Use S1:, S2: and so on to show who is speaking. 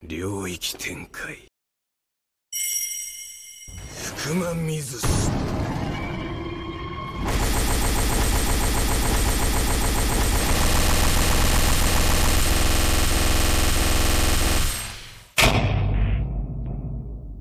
S1: 領域展開。福間水栖